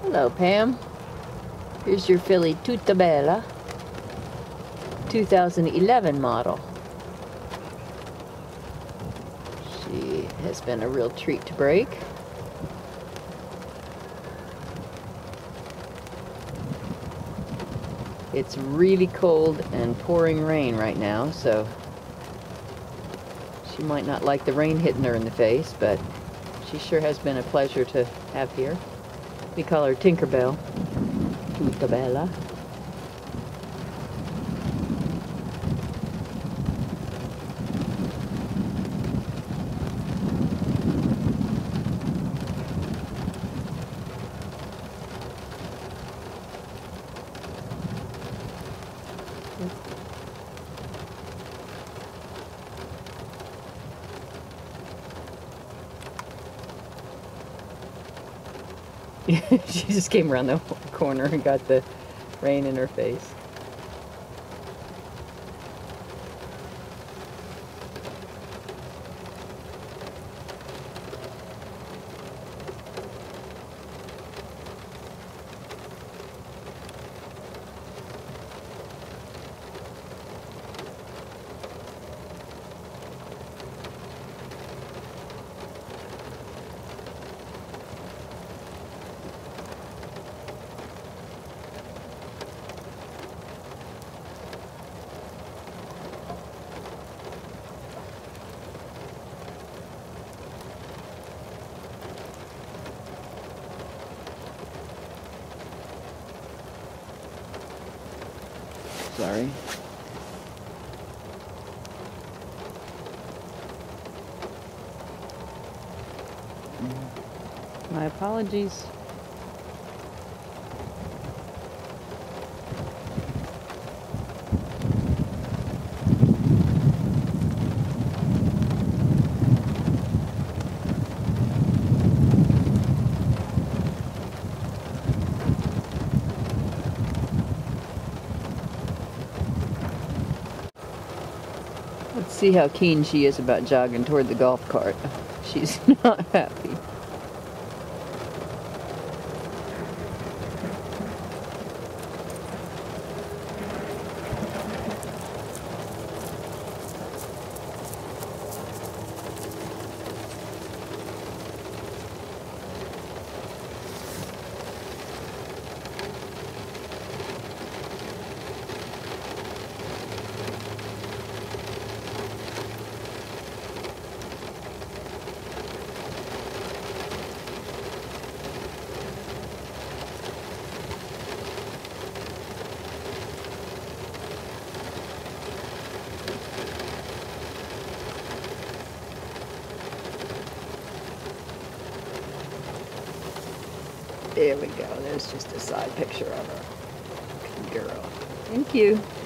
Hello, Pam. Here's your filly Tutta Bella, 2011 model. She has been a real treat to break. It's really cold and pouring rain right now, so she might not like the rain hitting her in the face, but she sure has been a pleasure to have here. We call her Tinkerbell, Tutta Bella. She just came around the corner and got the rain in her face. Sorry. My apologies. Let's see how keen she is about jogging toward the golf cart. She's not happy. There we go. There's just a side picture of her. Good girl. Thank you.